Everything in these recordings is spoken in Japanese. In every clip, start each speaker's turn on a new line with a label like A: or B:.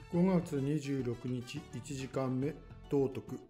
A: 5月26日1時間目道徳。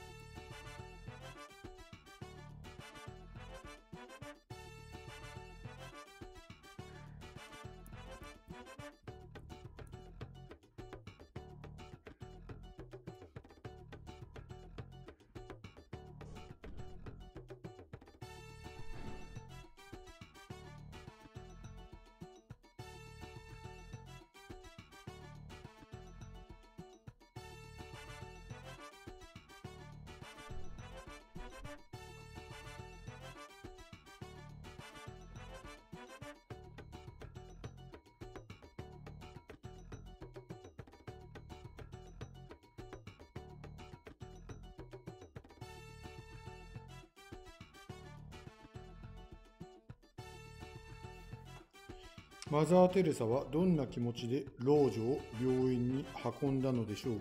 A: マザー・テレサはどんな気持ちで老女を病院に運んだのでしょう。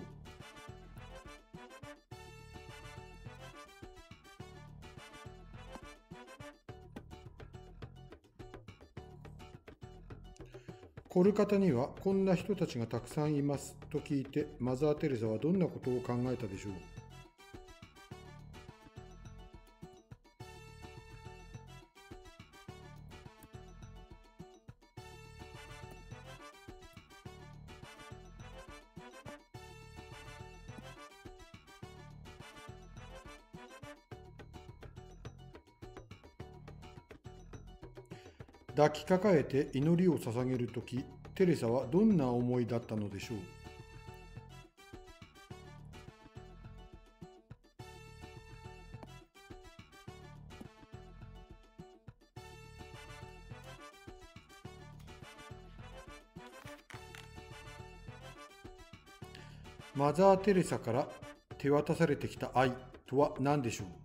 A: コルカタにはこんな人たちがたくさんいますと聞いて、マザー・テレサはどんなことを考えたでしょう。抱きかかえて祈りを捧げるとき、テレサはどんな思いだったのでしょう。マザー・テレサから手渡されてきた愛とは何でしょう。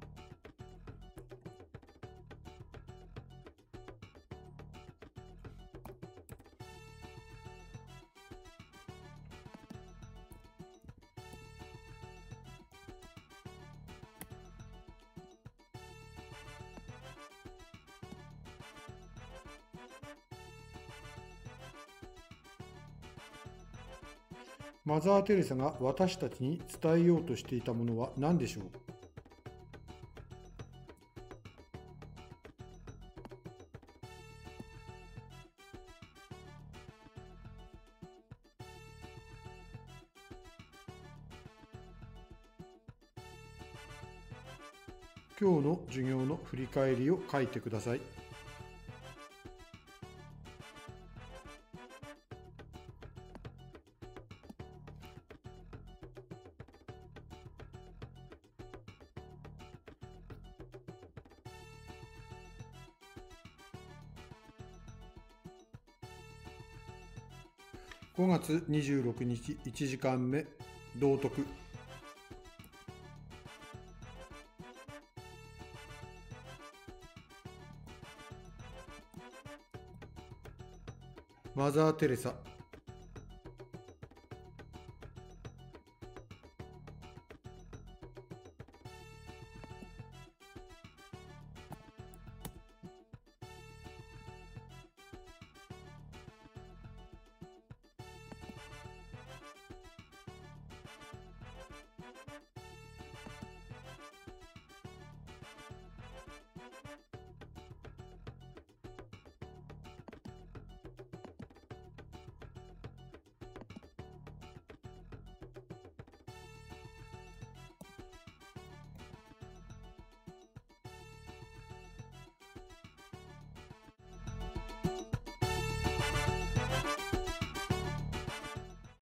A: マザー・テレサが私たちに伝えようとしていたものは何でしょう。今日の授業の振り返りを書いてください。5月26日1時間目道徳。マザー・テレサ。